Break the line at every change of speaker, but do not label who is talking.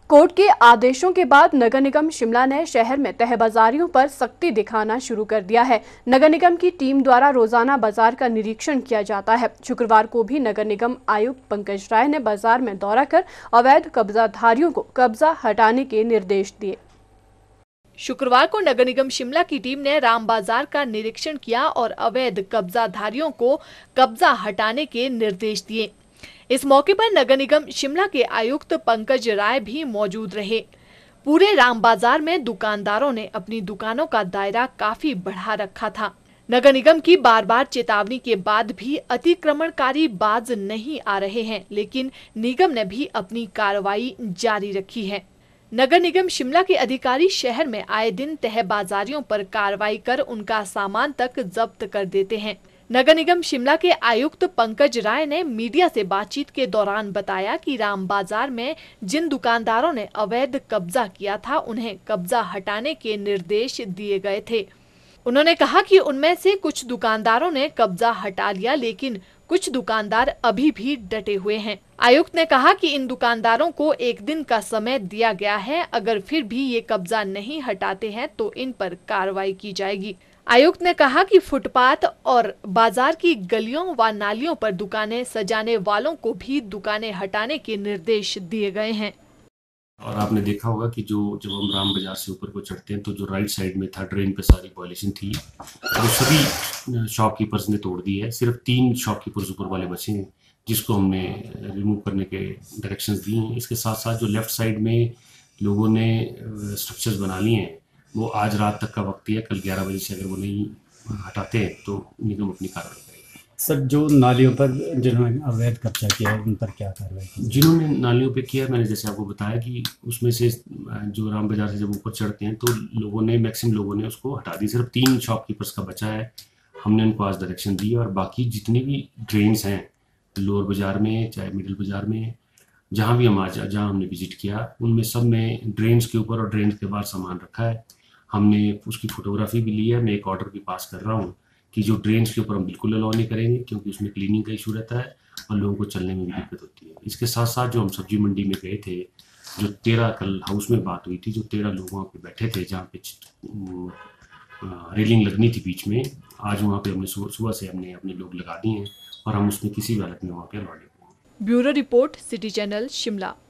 Court के आदेशों के बाद नगर निगम शिमला ने शहर में तहबाजारियों पर सख्ती दिखाना शुरू कर दिया है। नगर निगम की टीम द्वारा रोजाना बाजार का निरीक्षण किया जाता है। शुक्रवार को भी नगर निगम आयुक्त पंकज राय ने बाजार में दौरा कर अवैध कब्जाधारियों को कब्जा हटाने के निर्देश दिए।
शुक्रवार को नगर निगम शिमला की टीम ने राम बाजार का निरीक्षण किया और अवैध कब्जाधारियों को कब्जा हटाने के निर्देश दिए। इस मौके पर नगर निगम शिमला के आयुक्त पंकज राय भी मौजूद रहे। पूरे राम बाजार में दुकानदारों ने अपनी दुकानों का दायरा काफी बढ़ा रखा था। नगर निगम की बार बार चेतावनी के बाद भी अतिक्रमणकारी बाज नहीं आ रहे हैं, लेकिन निगम ने भी अपनी कार्रवाई जारी रखी है। नगर निगम शिमला के अधिकारी शहर में आए दिन तहबाजारियों पर कार्रवाई कर उनका सामान तक जब्त कर देते हैं। नगर निगम शिमला के आयुक्त पंकज राय ने मीडिया से बातचीत के दौरान बताया कि राम बाजार में जिन दुकानदारों ने अवैध कब्जा किया था, उन्हें कब्जा हटाने के निर्देश दिए गए थे। उन्होंने कहा कि उनमें से कुछ दुकानदारों ने कब्जा हटा लिया, लेकिन कुछ दुकानदार अभी भी डटे हुए हैं। आयुक्त ने कहा कि इन दुकानदारों को 1 दिन का समय दिया गया है। अगर फिर भी ये कब्जा नहीं हटाते हैं तो इन पर कार्रवाई की जाएगी। आयुक्त ने कहा कि फुटपाथ और बाजार की गलियों व नालियों पर दुकानें सजाने वालों को भी दुकानें हटाने के निर्देश दिए गए हैं।
और आपने देखा होगा कि जब हम राम बाजार से ऊपर को चढ़ते हैं तो जो राइट साइड में था ड्रेन पे सारी पॉलिशिंग थी, वो सभी शॉपकीपर्स ने तोड़ दी है। सिर्फ 3 शॉपकीपर्स ऊपर वाले बचे हैं, जिसको हमने रिमूव करने के डायरेक्शंस दिए हैं। इसके साथ साथ जो लेफ्ट साइड में लोगों ने स्ट्रक्चर्स बना लिए हैं, वो आज रात तक का वक्त है। कल 11 बजे से अगर वो नहीं हटाते हैं तो निगम अपनी कार्रवाई करेगा।
सर, जो नालियों पर जिन्होंने अवैध कब्जा किया है उन पर क्या कार्रवाई की?
जिन्होंने नालियों पे किया, मैंने जैसे आपको बताया कि उसमें से जो राम बाजार से जब ऊपर चढ़ते हैं तो लोगों ने मैक्सिमम लोगों ने उसको हटा दी। सिर्फ 3 शॉपकीपर्स का बचा है। हमने उनको आज डायरेक्शन दी और बाकी जितनी भी ड्रेन्स हैं लोअर बाजार में चाहे मिडिल बाजार में, जहाँ भी जहाँ हमने विजिट किया, उनमें सब में ड्रेन्स के ऊपर और ड्रेन्स के बाहर सामान रखा है। हमने उसकी फोटोग्राफी भी ली है। मैं एक ऑर्डर भी पास कर रहा हूँ कि जो ड्रेन्स के ऊपर हम बिल्कुल अलाउ नहीं करेंगे, क्योंकि उसमें क्लीनिंग का इशू रहता है और लोगों को चलने में भी दिक्कत होती है। इसके साथ साथ जो हम सब्जी मंडी में गए थे, जो 13 कल हाउस में बात हुई थी, जो 13 लोग वहाँ पे बैठे थे जहाँ पे रेलिंग लगनी थी बीच में, आज वहाँ पे हमने सुबह से हमने अपने लोग लगा दिए हैं और हम उसमें किसी भी हालत में वहाँ पे अलाउ नहीं करेंगे।
Bureau report, city channel Shimla.